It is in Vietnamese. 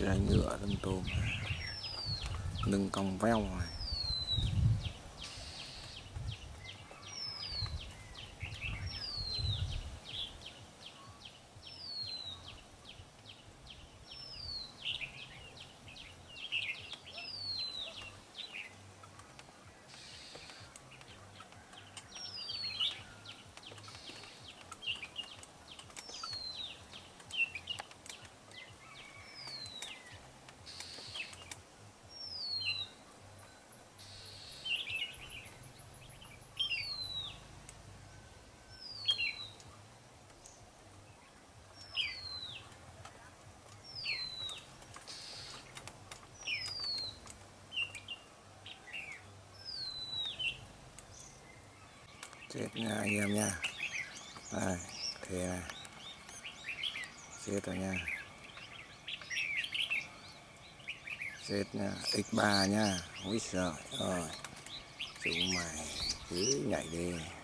Gai ngựa lưng tôm, lưng cong veo này. Chết nha anh em nha. Đây, thế này. Chết rồi nha. Chết nha, x3 nha. Úi giời ơi. Chúng mày cứ nhảy đi.